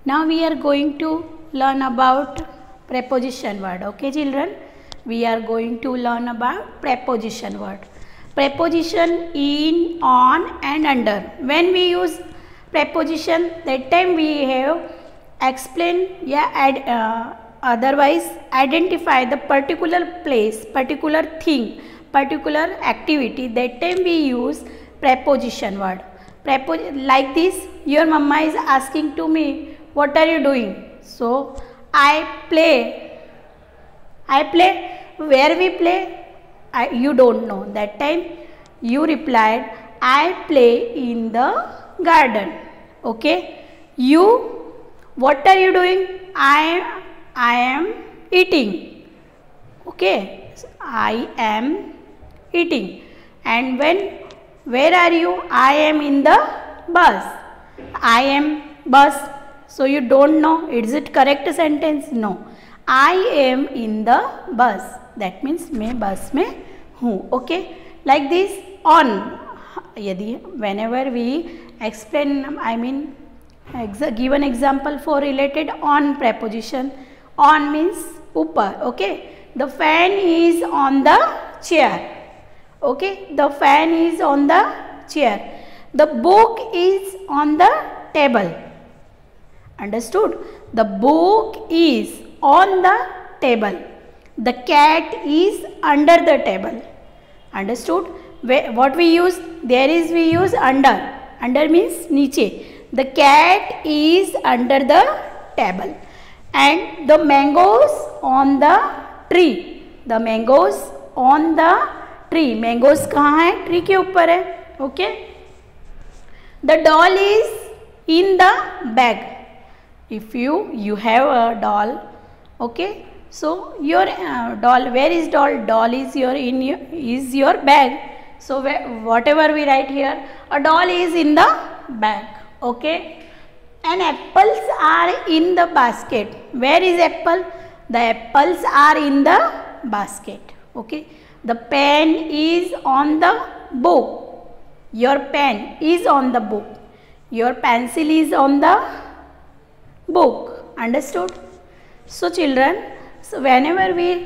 Now we are going to learn about preposition word. Okay children, we are going to learn about preposition word. Preposition in, on and under. When we use preposition, that time we have explain otherwise identify the particular place, particular thing, particular activity. That time we use preposition word. Like this, your mama is asking to me, what are you doing? So I play. Where we play? You don't know. That time you replied, I play in the garden. Okay. You, what are you doing? I am eating. Okay. So, I am eating. And where are you? I am in the bus. I am bus. So you don't know. Is it correct sentence? No. I am in the bus. That means मैं बस में हूँ. Okay. Like this on. यदि whenever we explain, I mean give an example for related on preposition. On means ऊपर. Okay. The fan is on the chair. Okay. The fan is on the chair. The book is on the table. Understood? The book is on the table. The cat is under the table. Understood? What we use? We use under. Under means niche. The cat is under the table. And the mangoes on the tree. The mangoes on the tree. Mangoes कहाँ है? Tree के ऊपर है. Okay. The doll is in the bag. If you have a doll, okay, so your doll, where is doll? Doll is your bag. So whatever we write here, a doll is in the bag. Okay, and apples are in the basket. Where is apple? The apples are in the basket. Okay, the pen is on the book. Your pen is on the book. Your pencil is on the book. Understood? So children, so whenever we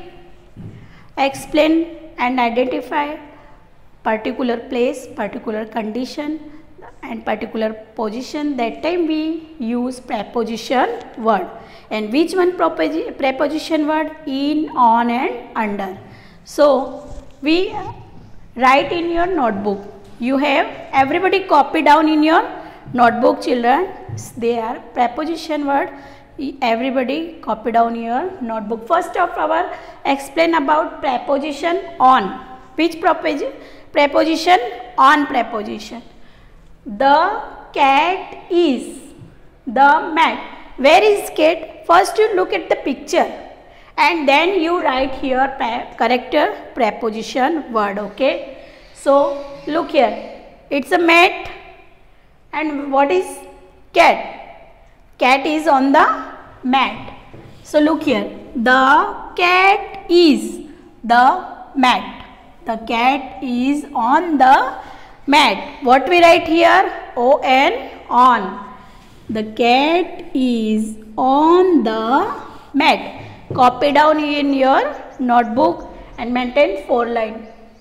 explain and identify particular place, particular condition and particular position, that time we use preposition word. And which one preposition word? In, on and under. So we write in your notebook. You have everybody copy down in your notebook children. They are preposition word. Everybody copy down your notebook. First of all, explain about preposition on. Which preposition? On preposition. The cat is the mat. Where is cat? First you look at the picture and then you write here correct preposition word. Okay. So look here. It's a mat. And what is cat? Cat is on the mat. So look here. The cat is the mat. The cat is on the mat. What we write here? O-N, on. The cat is on the mat. Copy down in your notebook and maintain 4 lines.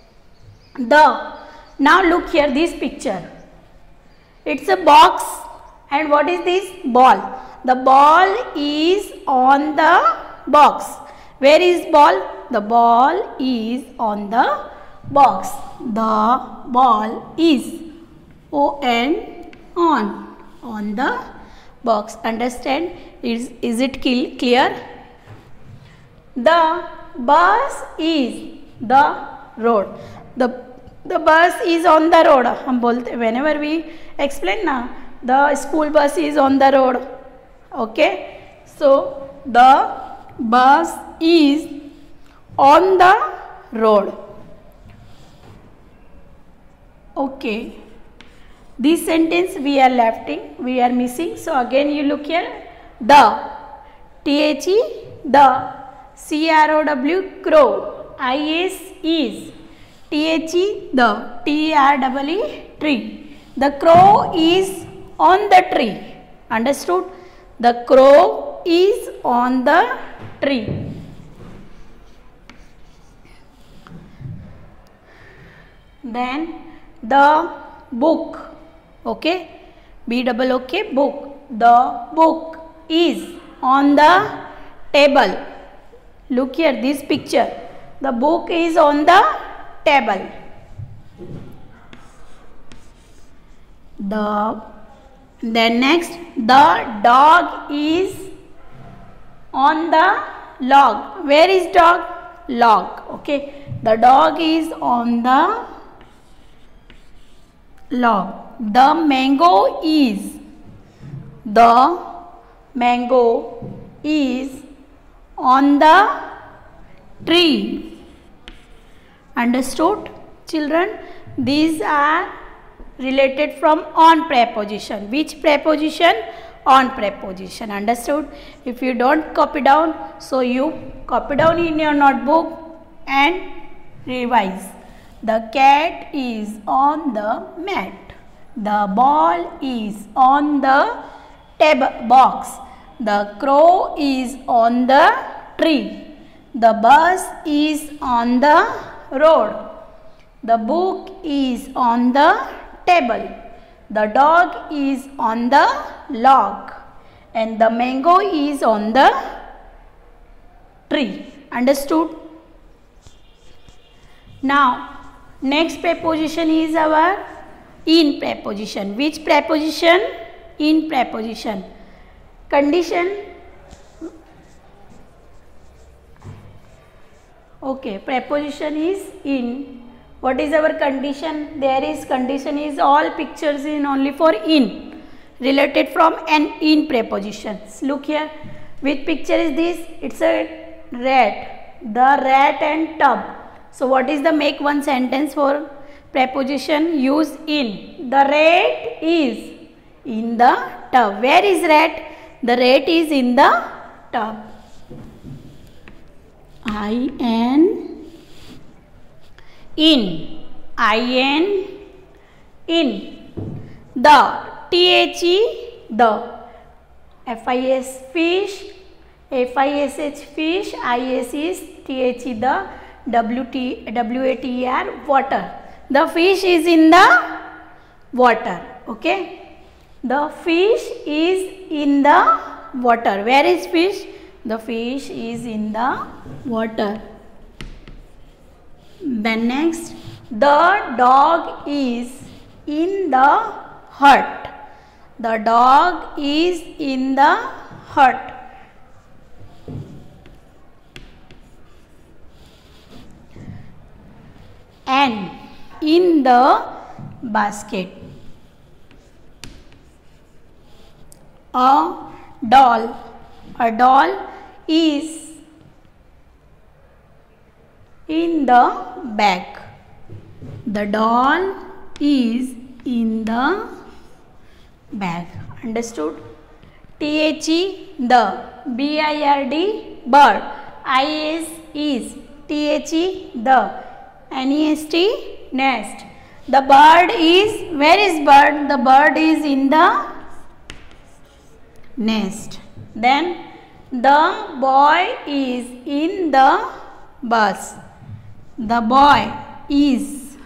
Now look here, this picture. It's a box, and what is this? Ball. The ball is on the box. Where is ball? The ball is on the box. The ball is O-N, on the box. Understand? Is it clear? The bus is the road. The bus is on the road. हम बोलते whenever we explain ना, the school bus is on the road. Okay, so the bus is on the road. Okay, this sentence we are missing. So again you look here. The, T-H-E, the, C-R-O-W, crow, I-S, is, T-H-E, the, T-R-E-E, tree. The crow is on the tree. Understood? The crow is on the tree. Then the book, okay, B-double-O-K, book. The book is on the table. Look here, this picture. The book is on the table. Then next, the dog is on the log. Where is dog? Log. Okay. The dog is on the log. The mango is on the tree. Understood, children? These are related from on preposition. Which preposition? On preposition. Understood? If you don't copy down, so you copy down in your notebook and revise. The cat is on the mat. The ball is on the table box. The crow is on the tree. The bus is on the road. The book is on the table. The dog is on the log. And the mango is on the tree. Understood? Now, next preposition is our in preposition. Which preposition? In preposition. Condition. Okay, preposition is in. What is our condition? There is condition is all pictures in only for in. Related from an in prepositions. Look here. Which picture is this? It's a rat. The rat and tub. So what is the make one sentence for preposition? Use in. The rat is in the tub. Where is rat? The rat is in the tub. In. The. T-H-E. The. F-I-S fish. F-I-S-H fish. I-S is T-H-E the. W-A-T-E-R water. The fish is in the water. Okay. The fish is in the water. Where is fish? The fish is in the water. Then next, the dog is in the hut. The dog is in the hut. And in the basket. A doll. A doll is in the bag. The doll is in the bag. Understood? T-H-E the. B-I-R-D bird. I-S is T-H-E the. N-E-S-T nest. The bird is, where is bird? The bird is in the nest. Then the boy is in the bus. The boy is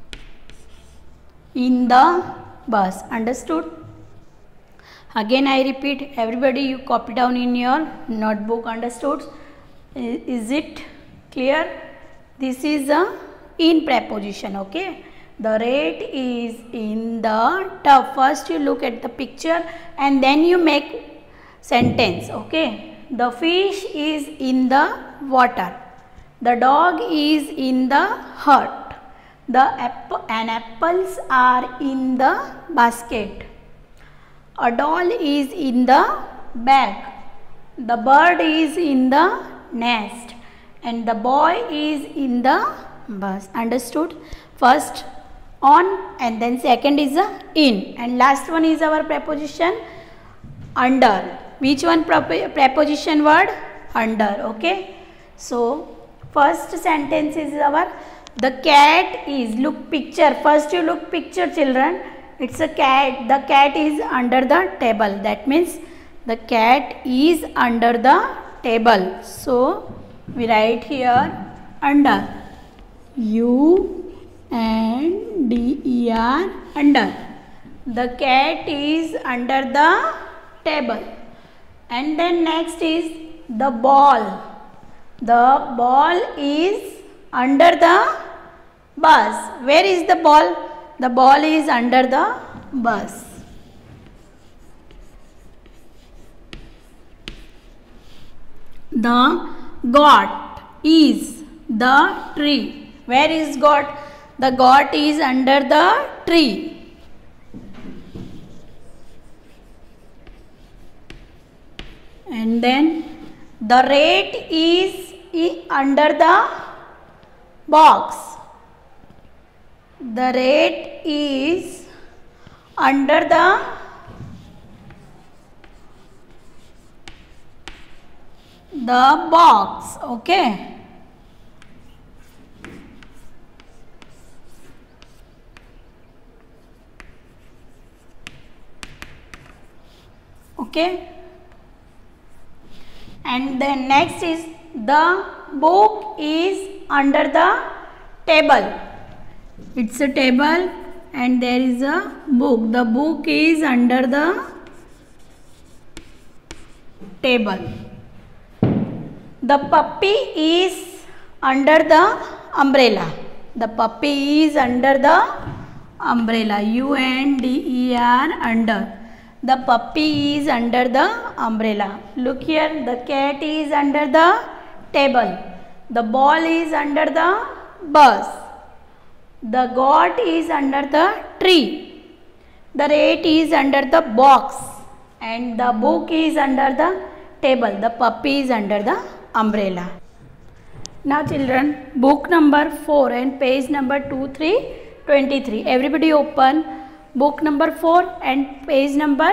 in the bus. Understood? Again I repeat, everybody you copy down in your notebook. Understood? Is it clear? This is a in preposition. Okay. The rat is in the tub. First you look at the picture and then you make sentence. Okay. The fish is in the water. The dog is in the hut. And apples are in the basket. A doll is in the bag. The bird is in the nest. And the boy is in the bus. Understood? First on and then second is the in. And last one is our preposition under. Which one preposition word? Under. Okay. So first sentence is our, the cat is, look picture. First you look picture children. It's a cat. The cat is under the table. That means The cat is under the table. So we write here under. U-N-D-E-R, under. The cat is under the table. And then next is the ball. The ball is under the bus. Where is the ball? The ball is under the bus. The goat is the tree. Where is goat? The goat is under the tree. And then the rat is under the box. The rat is under the box. Okay. Okay. And then next is the book is under the table. It's a table and there is a book. The book is under the table. The puppy is under the umbrella. The puppy is under the umbrella. U-N-D-E-R, under. The puppy is under the umbrella. Look here, the cat is under the table. The ball is under the bus. The goat is under the tree. The rat is under the box. And the book is under the table. The puppy is under the umbrella. Now children, book number 4 and page number 2323. Everybody open book number 4 and page number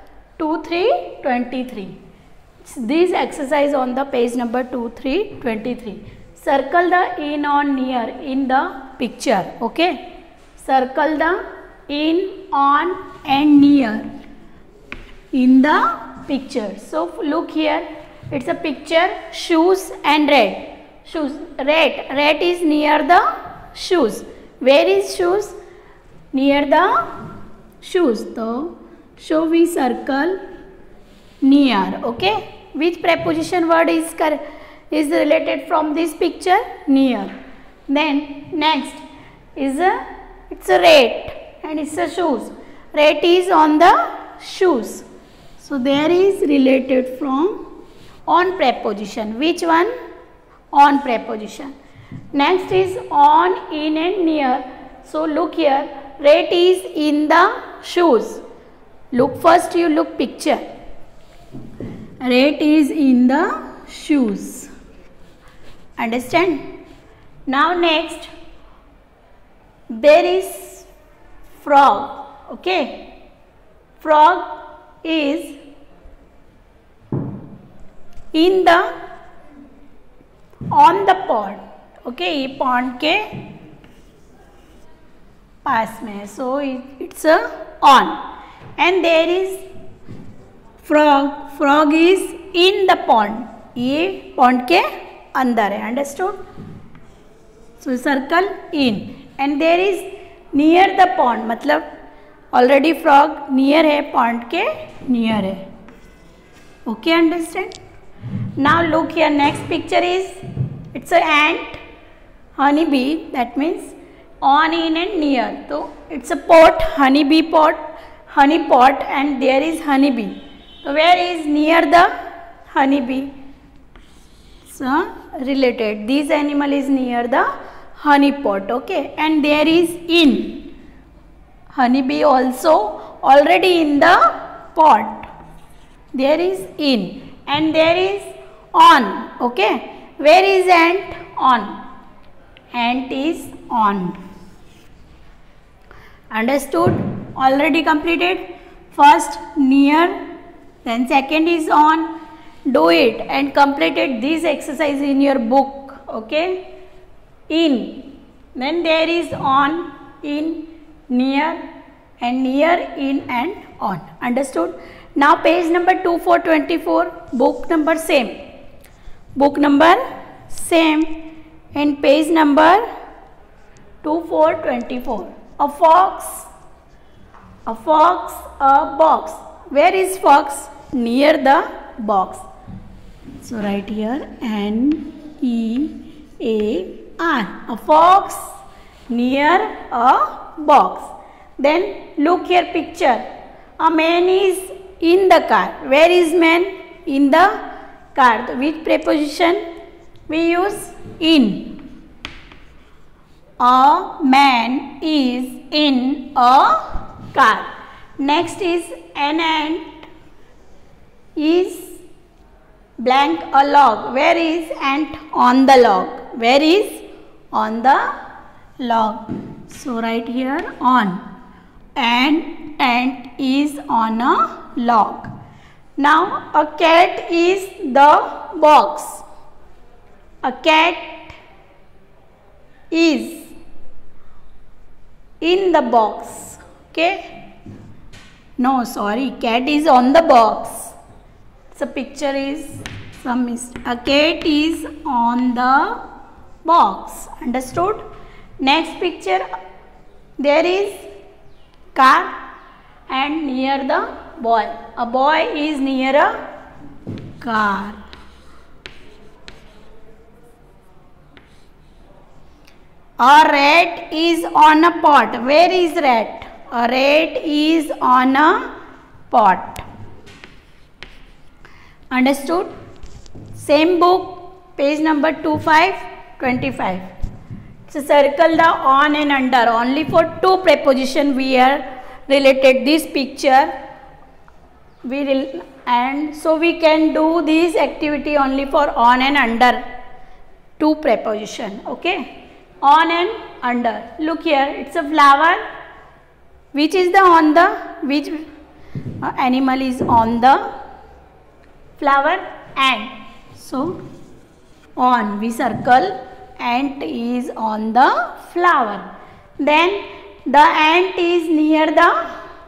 2323. This exercise on the page number 2323. Circle the in on near in the picture. Okay. Circle the in, on and near in the picture. So look here. It's a picture shoes and rat. Shoes, rat. Rat is near the shoes. Where is shoes? Near the shoes. So we circle near. Okay. Which preposition word is related from this picture? Near. Then next is it's a rat and it's a shoes. Rat is on the shoes. So there is related from on preposition. Which one? On preposition. Next is on, in and near. So look here. Rat is in the shoes. Look first, you look picture. Rat is in the shoes. Understand? Now next, there is frog. Okay. Frog is in the on the pond. Okay, ये pond के पास में है. So it's a on. And there is frog. Frog is in the pond. ये pond के अंदर है. Understood? So circle in. And there is near the pond. मतलब already frog near है, pond के near है. Okay, understand? Now look here. Next picture is it's a ant, honeybee. That means on, in and near. So it's a pot, honeybee pot, honey pot, and there is honeybee. So where is near the honeybee? So related. This animal is near the honey pot. Okay, and there is in. Honeybee also already in the pot. There is in. And there is on. Okay. Where is ant? On. Ant is on. Understood? Already completed. First near, then second is on. Do it and completed this exercise in your book. Okay. In. Then there is on, in, near, and near, in and on. Understood? Now page number 2424, book number same. Book number same and page number 2424. A fox, a box. Where is fox? Near the box. So write here N-E-A-R. A fox near a box. Then look here picture. A man is in the car. Where is man? In the car. Which preposition we use? In. A man is in a car. Next is an ant is blank a log. Where is ant? On the log. Where is? On the log. So write here on. And ant is on a log. Now a cat is the box. A cat is in the box. Okay? No, sorry. Cat is on the box. So picture is some mistake. A cat is on the box. Understood? Next picture. There is car and near the boy. A boy is near a car. A rat is on a pot. Where is rat? A rat is on a pot. Understood? Same book, page number 2525. So circle the on and under. Only for two preposition we are related this picture. And so we can do this activity only for on and under. Two preposition. Okay. On and under. Look here. It's a flower. Which is the on the? Which animal is on the flower? Ant. So on we circle. Ant is on the flower. Then the ant is near the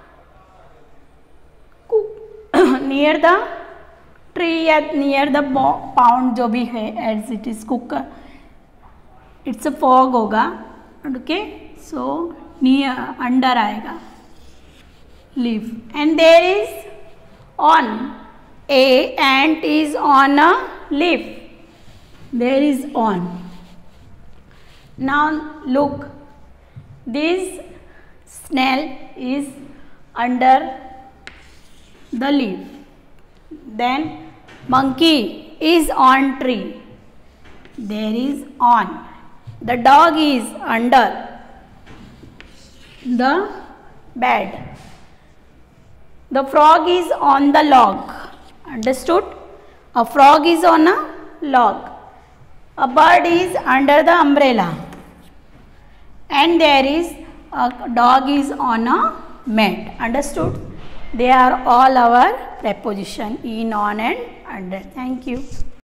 near the tree या near the pound जो भी है as it is cooker. It's a fog होगा. Okay. So near under आएगा. Leaf. And there is on. A ant is on a leaf. There is on. Now look, this snail is under the leaf. Then monkey is on tree. There is on. The dog is under the bed. The frog is on the log. Understood? A frog is on a log. A bird is under the umbrella. And there is a dog is on a mat. Understood? They are all our preposition in, on and under. Thank you.